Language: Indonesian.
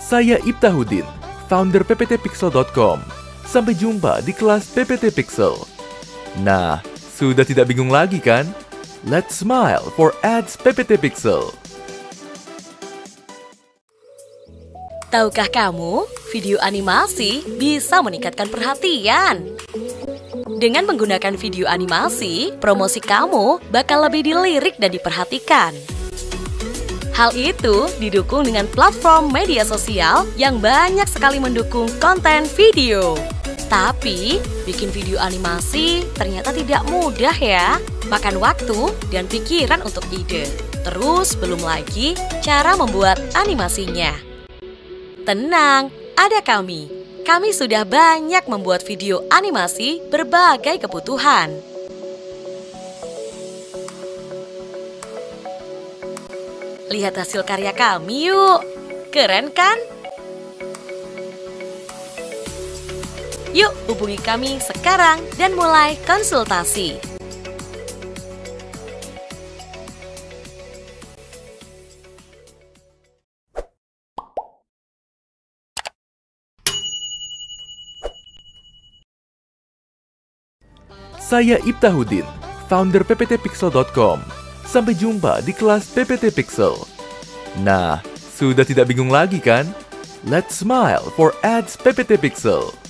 Saya Iftahudin, founder pptpixel.com. Sampai jumpa di kelas PPT Pixel. Nah, sudah tidak bingung lagi kan? Let's smile for ads PPT Pixel. Tahukah kamu, video animasi bisa meningkatkan perhatian? Dengan menggunakan video animasi, promosi kamu bakal lebih dilirik dan diperhatikan. Hal itu didukung dengan platform media sosial yang banyak sekali mendukung konten video. Tapi, bikin video animasi ternyata tidak mudah ya. Makan waktu dan pikiran untuk ide. Terus belum lagi cara membuat animasinya. Tenang, ada kami. Kami sudah banyak membuat video animasi berbagai kebutuhan. Lihat hasil karya kami yuk. Keren kan? Yuk hubungi kami sekarang dan mulai konsultasi. Saya Iftahudin, founder pptpixel.com. Sampai jumpa di kelas PPT Pixel. Nah, sudah tidak bingung lagi kan? Let's smile for ads PPT Pixel.